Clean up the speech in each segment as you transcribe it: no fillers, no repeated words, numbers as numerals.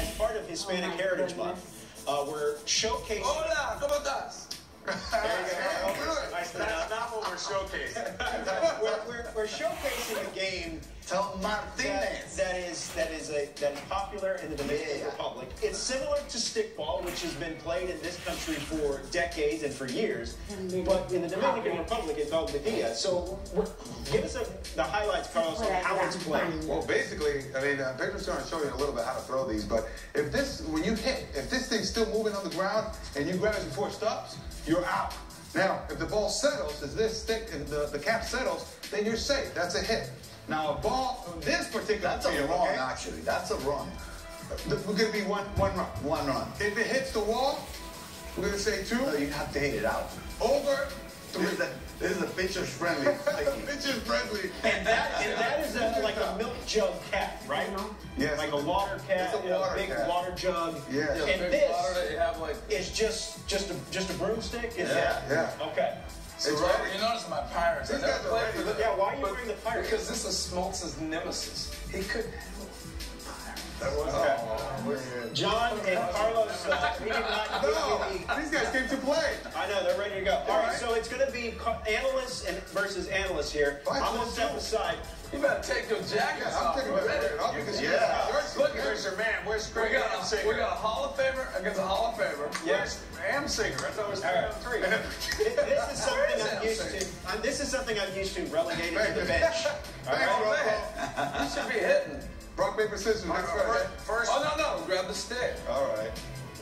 as part of Hispanic Heritage Month, we're showcasing... Hola, ¿cómo estás? There you go. That's not what we're showcasing. We're showcasing a game Martinez. that is popular in the Dominican Republic. It's similar to stickball, which has been played in this country for decades and for years. But in the Dominican Republic, it's called Medilla. So give us the highlights, Carlos, on how it's played. Well, basically, I mean, Pedro's going to show you a little bit how to throw these. But if this, when you hit, if this thing's still moving on the ground and you grab it before it stops, you're out. Now, if the ball settles, as this stick, the cap settles, then you're safe. That's a hit. Now, a ball, this particular That's a field, run, okay? actually. That's a run. We're going to be one run. One run. If it hits the wall, we're going to say 2. No, you have to hit it out. Over 3. This is a pitcher's friendly. Pitcher's friendly. And that is like a milk jug cap, right? Yes. Like a water cap, It's a water big cap. water jug. Yes. And Big this water that you have like. is just a broomstick. Is Yeah. that? Yeah. Okay. It's Right, ready. you notice my Pirates. I These never guys are played ready. for them. Yeah. Why are you wearing the pirate? Because this is Smoltz's nemesis. He couldn't handle John and Carlos, we did not give No, you the... these guys came to play. I know, they're ready to go. All right, right. so it's going to be analysts versus analysts here. Fine, I'm going to let's step go. aside. You better take your jackets I'm off. taking We're my ready. shirt off because Yeah. Look, Where's your man? Where's We Greg got Amsinger? a Hall of Famer against a Hall of Famer. Yes. Amsinger. I thought it was 3 on 3. This is something I'm used to. This is something I'm used to, relegated to the bench. All Thanks, right? Rocco. You should be hitting. Rock, paper, scissors. Next right. First, Oh, no. Grab the stick. All right.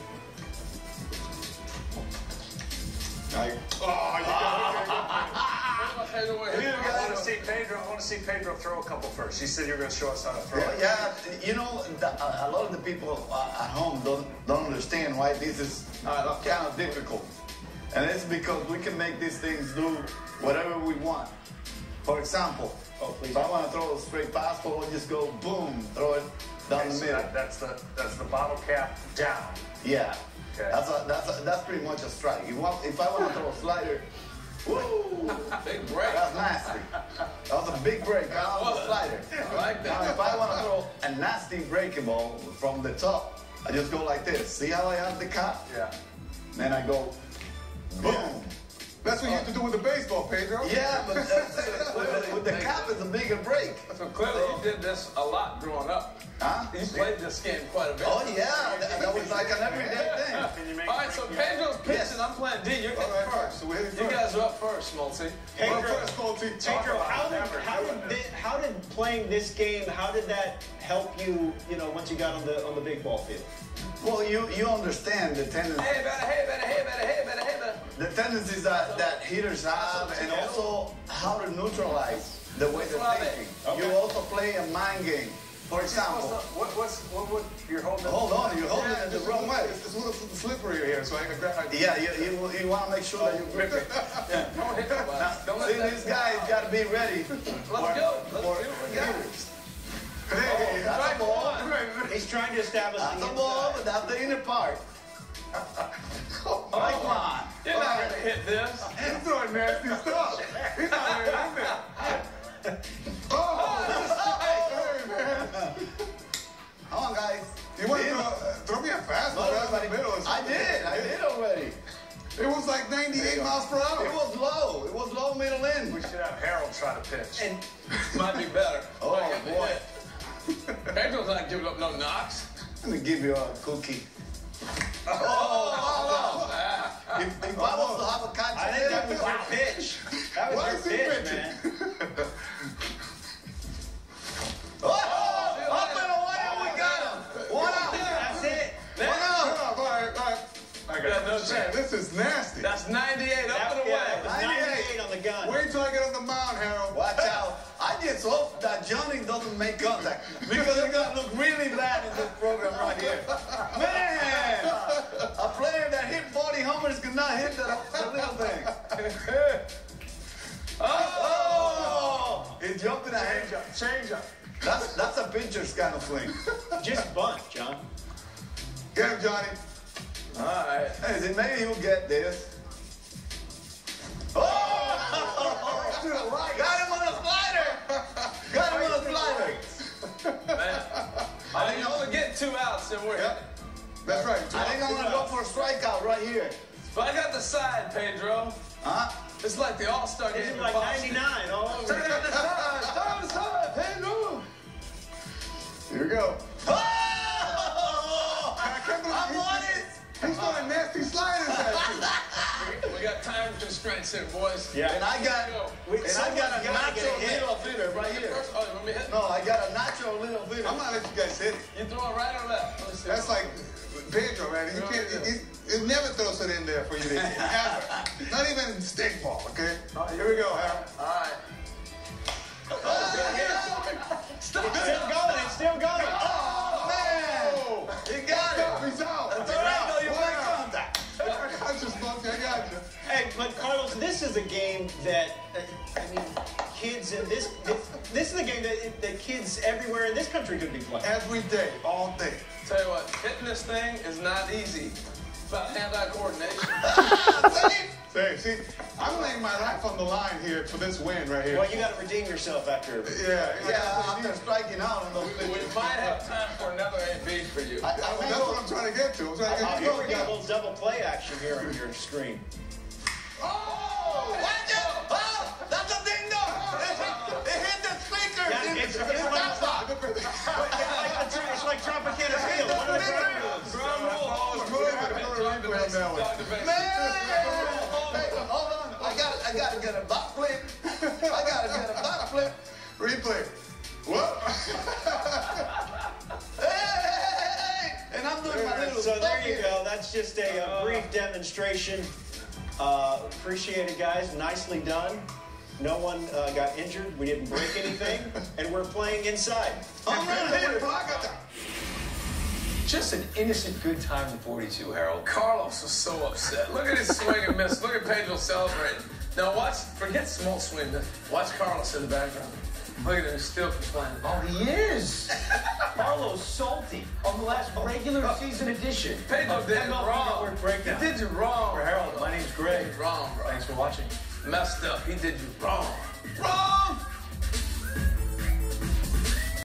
Hey, wait. I want to see Pedro. I want to see Pedro throw a couple first. You said you were going to show us how to throw. Well, yeah, you know, a lot of the people at home don't understand why this is kind of difficult. And it's because we can make these things do whatever we want. For example, if I want to throw a straight fastball, I'll just go boom, throw it down the So middle. that's the bottle cap down. Yeah, Okay. that's pretty much a strike. If I want to throw a slider, woo, Big break. that's nasty. That was a big break. I was a slider. I like Now, that. if I want to throw a nasty breaking ball from the top, I just go like this. See how I have the cap? Yeah. Then I go, boom. That's what you have to do with the baseball, Pedro. Yeah, but with the cap, it's a bigger break. So clearly you did this a lot growing up. Huh? You played this game quite a bit. Oh, yeah. That was like an everyday thing. Can you make All right, so Pedro's pitching. Yes. I'm playing D. You're All hitting right, first. so we're hitting You first. guys are up first, Smoltzy. Well, Pedro, first, Colty. Pedro, Never. how did playing this game, how did that help you, once you got on the big ball field? Well, you understand the tendency. Hey, better. The tendencies that hitters have, and also how to neutralize the way they're thinking. Okay. You also play a mind game. For example, What would you're holding? hold on, you're holding Yeah, it the it's wrong way. It's a little slippery here, so I can grab. Yeah, you want to make sure that you grip it. Don't hit nobody. Now, Don't see, let that. this guy's got to be ready Let's go. Let's for see what we got. hitters. Hey, That's a ball. He's trying to establish That's the a ball, inside. but that's the inner part. Like, come on. You're not going to hit this. he's throwing nasty stuff. He's not really in there. Hey, man. Come on, guys. You want to Yeah. throw me a fastball down the middle? or I something? did already. It was like 98 miles per hour. It was low, middle in. We should have Harold try to pitch. And Might be better. Oh, boy. Pedro's not giving up no knocks. Let me give you a cookie. If I was to have a catch, I think that was your pitch. That was Why your is he pitch, pitching? man. Up and away, we got him. One out. That's it. One out. All right. I got no chance. This is nasty. That's 98 up and Yeah, away. it was 98 on the gun. Wait till I get on the mound, Harold. Watch out. I just hope that Johnny doesn't make contact because it's going to look really bad in this program right here. Man, a player that hit 40 homers could not hit the little thing. Oh! He's jumping ahead. Change up. That's a pitcher's kind of swing. Just bunt, John. Get him, Johnny. All right. Hey, see, maybe he'll get this. Oh! To the right. Got him on a slider! Got him on a slider! Man. I think you only get 2 outs, and we're Yep. That's right. I think I'm gonna go for a strikeout right here. But I got the side, Pedro. Huh? It's like the All-Star game. It's in like Boston. 99 all over. Turn on the side. Turn on the side, Pedro. Here we go. Oh! I can't believe I'm on it. He's throwing nasty sliders at you. We got time constraints here, boys. Yeah. And I got a Someone's gotta get a nacho hit. little fitter right here. First, oh, you want me to hit? No, I got a nacho little fitter. I'm gonna let you guys hit it. You throw it right or left? Let's see. That's like Pedro, man. You can't. It never throws it in there for you to hit. Ever. Not even stick ball. Okay. Here we go, Harold. All right. Still going. It's still going. Oh, man. You got it. He's out. That's all right, though. You make contact. I just bumped you. I got you. Hey, but Carlos, this is a game that, I mean, kids in this is a game that kids everywhere in this country could be playing. Every day, all day. Tell you what, hitting this thing is not easy. It's about hand-eye coordination. Hey, see, I'm laying my life on the line here for this win right here. Well, you got to redeem yourself after. Yeah, After striking out on those We might have time for another AB for you. I That's think what I'm trying to get to. I'm trying to get Here to we got a little double play action here on your screen. Oh! Watch out! Oh, that's a ding dong! It hit the speaker! Yeah, it's like Tropicana Field. One of the ground rules. Ground rule. Talk to base. Talk to base. Man! Hey, hold on. I gotta get a butt flip. I gotta get a butt flip. Replay. What? Hey! And I'm doing my little So there stuff you here. go. That's just a brief demonstration. Appreciate it, guys. Nicely done. No one got injured. We didn't break anything. And we're playing inside. All right. Just an innocent good time in 42, Harold. Carlos was so upset. Look at his swing and miss. Look at Pedro celebrating. Now watch, forget small swing. Watch Carlos in the background. Look at him, he's still complaining. Oh, he is. Carlos salty on the last regular season edition. Pedro did it MLB wrong. Network Breakdown. He did you wrong. For Harold, my name's Greg. He did you wrong, bro. Thanks for watching. Messed up. He did you wrong. Wrong!